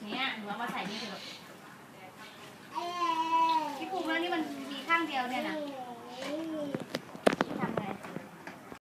เนี่ยหนูเอามาใส่นี่เถอะพี่ภูมิแล้วนี่มันมีข้างเดียวเนี่ยนะ